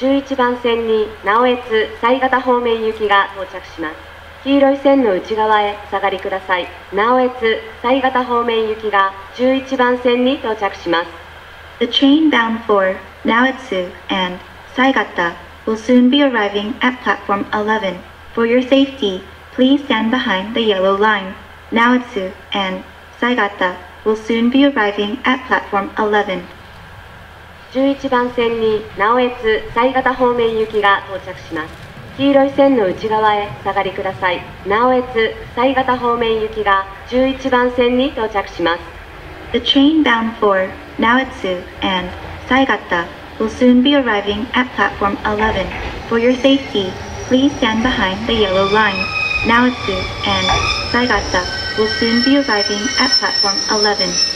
11番線に直江津犀方方面行きが到着します。黄色い線の内側へお下がりください。直江津犀方方面行きが11番線に到着します。 The train bound for Naoetsu and Saigata will soon be arriving at platform 11. For your safety, please stand behind the yellow line. Naoetsu and Saigata will soon be arriving at platform 11. 11番線に直江津犀方方面行きが到着します。黄色い線の内側へお下がりください。直江津犀方方面行きが11番線に到着します。 The train bound for Naoetsu and Saigata will soon be arriving at platform 11. For your safety, please stand behind the yellow line. Naoetsu and Saigata will soon be arriving at platform 11.